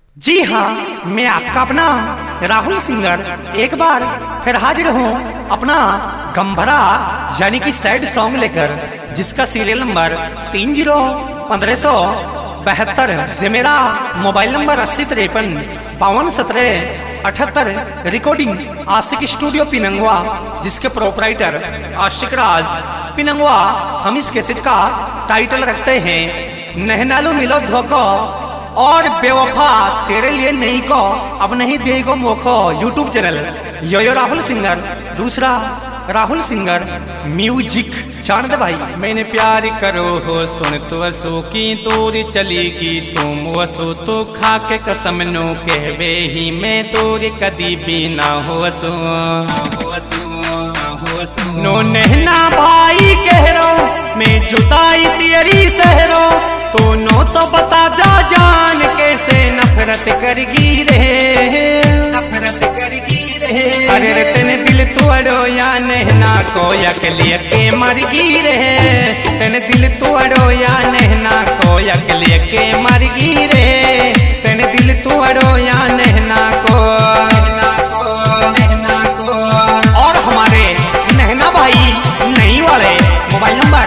जी हाँ, मैं आपका अपना राहुल सिंगर एक बार फिर हाजिर हूँ अपना गंभरा यानी कि सैड सॉन्ग लेकर, जिसका सीरियल नंबर 301572 से मेरा mobile number 8053521778 recording Ashiq studio Pinangwan, जिसके प्रोपराइटर आशिक राज पिनंगवा। हम इस कैसेट का टाइटल रखते हैं नहनालू मिलो धोखो और बेवफा तेरे लिए नहीं को अब नहीं देगो मोखो। यूट्यूब चैनल यो राहुल सिंगर, दूसरा राहुल सिंगर म्यूजिक। जान दे भाई। मैंने प्यार करो हो सुन तो असो की दूर चलेगी तुम वसो तो खा के कसम नो कहवे ही मैं दूर कदी भी ना हो असो नो नहना भाई कह रो मैं जुदाई तेरी सहरो तो नो तो बता जा जान कैसे नफरत करगी रे, नफरत करगी रे। अरे तेने दिल तोड़ो या नहना को यकलिए के मरगी रे, तेने दिल तोड़ो या नहना को यकलिए के मरगी रे, तेने दिल तोड़ो या नहना को। और हमारे नहना भाई नहीं वाले मोबाइल नंबर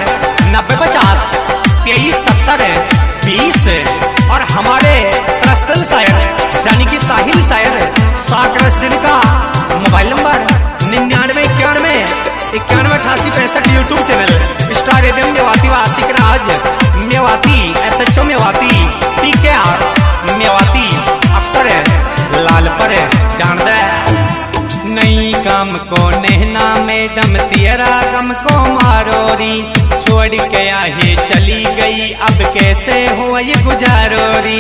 9050237020 और हमारे प्रस्तुत शायर यानी कि साहिल शायर सागर सिंह का mobile number 9991918865 YouTube channel star FM Mewati व आशिक राज मेवाती SHO मेवाती PKR मेवाती अख्तर लाल पर जान दे। नई गम को नहना मैडम तेरा गम को मारोरी छोड़ के आहे चली गई अब कैसे हो ये गुजारोरी।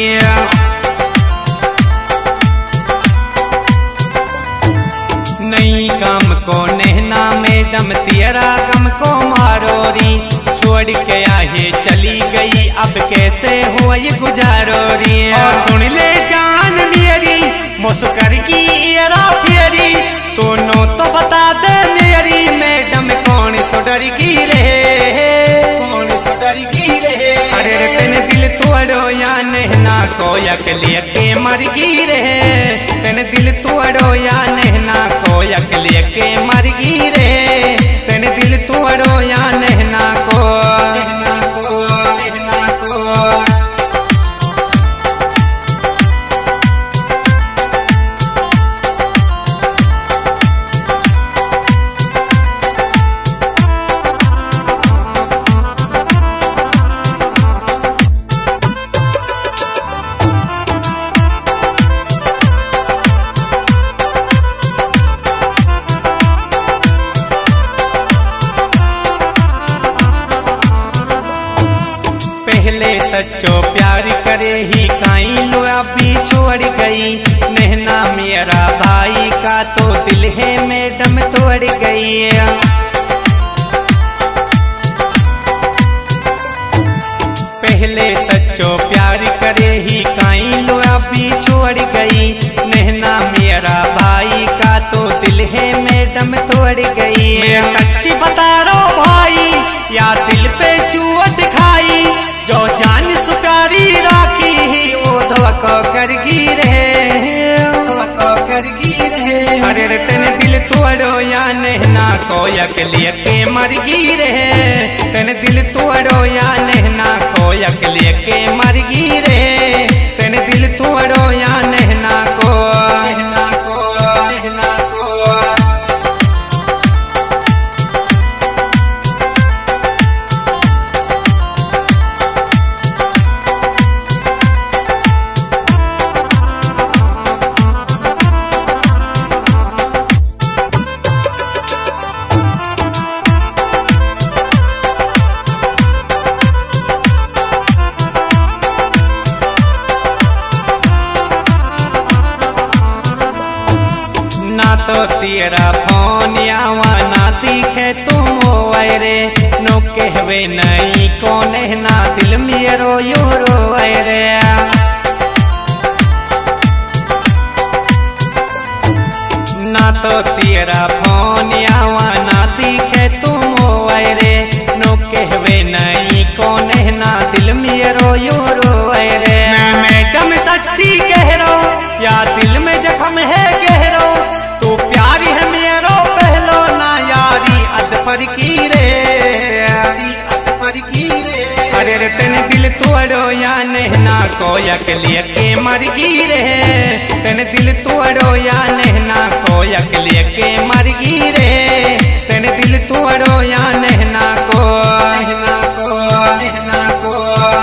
नई गम को नहना मैडम तेरा गम को मारोरी छोड़ के आहे चली गई अब कैसे हो ये गुजारोरी। और सुन ले जान मेरी मुस्कर की एरा फेरी तो नो तो बता दे मेरी मैडम कौन सो डरगी रहे, कौन सो डरगी रहे। अरे तेने दिल तोड़ो या नहना को यकलिए के मरगी रहे, तेने दिल तोड़ो या नहना को यकलिए के मरगी रहे, तेने दिल तोड़ो या नहना को, नहना को, नहना को। पहले सच्चो प्यार करे ही काई लो अभी छोड़ गई नहना मेरा भाई का तो दिल है मैडम तोड़ गई। पहले सच्चो प्यार करे ही काई लो अभी छोड़ गई नहना मेरा भाई का तो दिल है मैडम तोड़ गई। मैं सच्ची बता रहा हूँ भाई या दिल पे चूहा दिखाई जो जान सुकारी राखी ही वो धोखा करगी रहे, धोखा करगी रहे। अरे तेने दिल तोड़ो या नहना को यकलिए के मरगी रहे, तेने दिल तोड़ो या नहना को यकलिए के मरगी रहे, तेने दिल तोड़ो या नहना को, नहना को, नहना को। ना तो तेरा फोन आवा ना दिखे तुम रे नो कहवे नहीं को नहना दिल मेरो यो रोए रे। ना तो तेरा फोन आवा ना दिखे तुम रे नो कहवे नहीं को नहना दिल मेरो यो रोए रे। मैं मैडम सच्ची कह रहा हूँ कोयक लेके मर गिरे तेन दिल तोड़ो या नहना कोयक लेके मर गिरे तेन दिल तोड़ो या नहना को नहना को नहना को।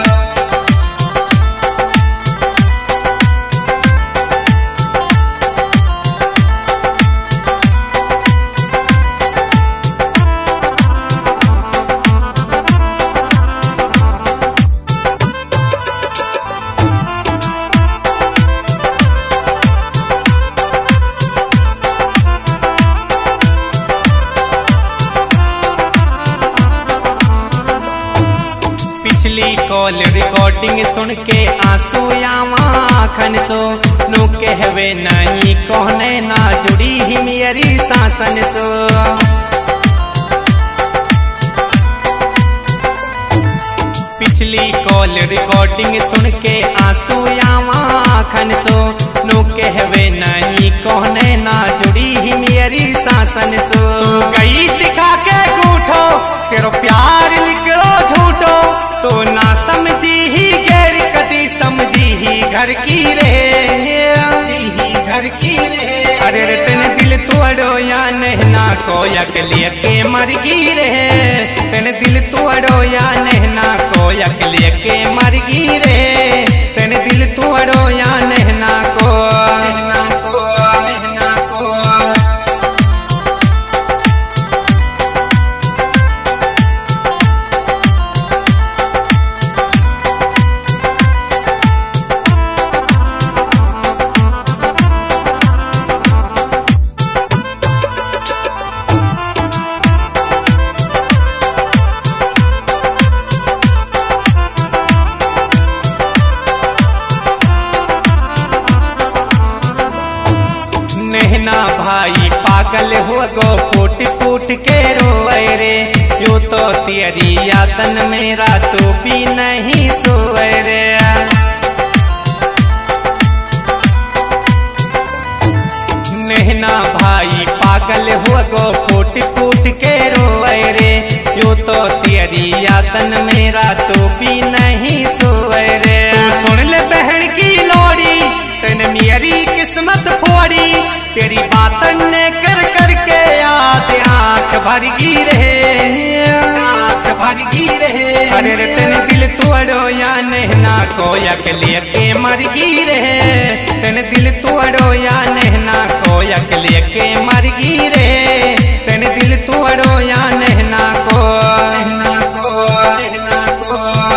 पिछली कॉल रिकॉर्डिंग सुन के आंसू आवा खन सो नो कहवे नहीं कोने ना जुड़ी ही मेरी सासन सो। पिछली कॉल रिकॉर्डिंग सुन के आंसू आवा खन सो नो कहवे नहीं कोने ना जुड़ी ही मेरी सासन सो। तू गई दिखा के झूठो तेरो प्यार निकलो झूठो तो ना समझी ही गैर कदी समझी ही घर की रे घर की रे। अरे तेन दिल तोड़ो या नहना कोयक लेके मर गिरे तेन दिल तोड़ो या नहना कोयक लेके मर गिरे तेन दिल तोड़ो या नहना को नहना को नहना को। नहना भाई पागल हो गो फूट फूट के रोए रे यो तो तेरी यातन मेरा तो भी नहीं सोए रे। नहना भाई पागल हो गो फूट फूट के रोए रे यो तो तेरी यातन मेरा तो भी नहीं सोए रे। तू सुन ले बहन की लोड़ी तेन मेरी किस्मत फोड़ी तेरी बातन ने कर कर के याद आँख भर गिरे आँख भर गिरे। अरे तेन दिल तोड़ो या नहना कोयक लेके मर गिरे तेन दिल तोड़ो या नहना कोयक लेके मर गिरे तेन दिल तोड़ो या नहना को नहना को नहना को।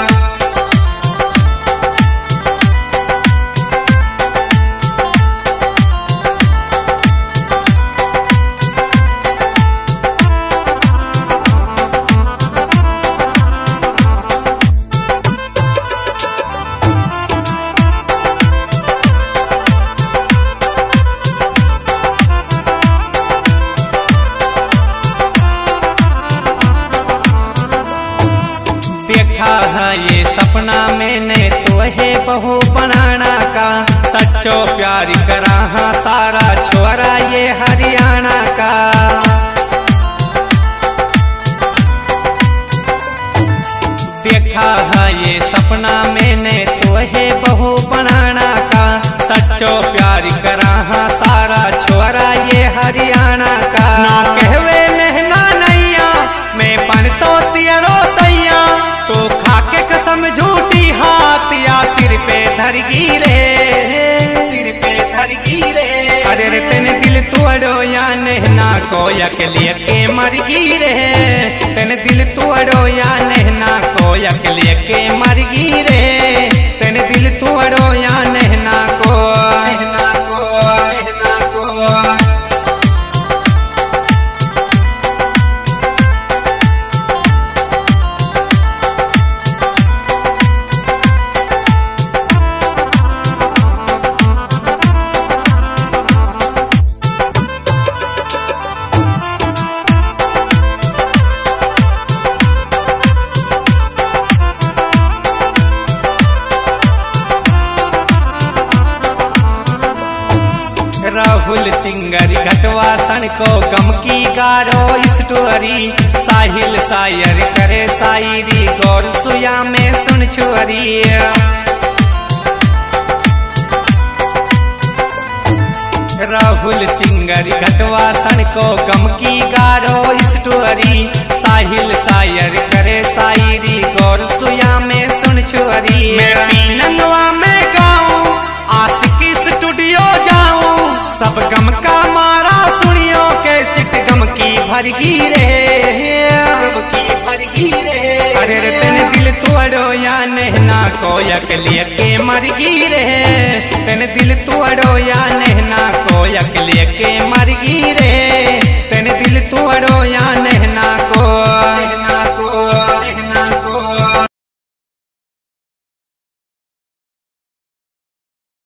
देखा है ये सपना मैंने तो है बहू बनाना का सच्चो प्यार करा हाँ सारा छोरा ये हरियाणा का। देखा है ये सपना मैंने तो है बहू बनाना का सच्चो प्यार करा हाँ सारा छोरा ये हरियाणा का। ना कहवे नहना नैया मैं बन तो तेरो सैया तो खाके कसम झूठी हाथ या सिर पे धर गिरे सिर पे धर गिरे। अरे तेन दिल तोड़ो या नहना कोयक लेके मर गिरे तेन दिल तोड़ो या नहना कोयक लेके मर गिरे तेन दिल तोड़ो या नहना को नहना को नहना को। राहुल सिंगर घटवासन को गम की गारो स्टोरी साहिल शायर करे शायरी गौर सुया में सुन छोरी। राहुल सिंगर घटवा सन को गम की गारो स्टोरी। साहिल शायर करे शायरी गौर सुया में सुन छोरी। मैं पीनंगवा में गाऊं आशिकी स्टूडियो जाऊं, सब गम का मारा सुनियो कैसेट गम की भरगी रे, गम की भरगी रे। अरे रे तेने दिल तोड़ो या नहना कोयक लेके मरगी रे, तेने दिल तोड़ो या नहना कोयक लेके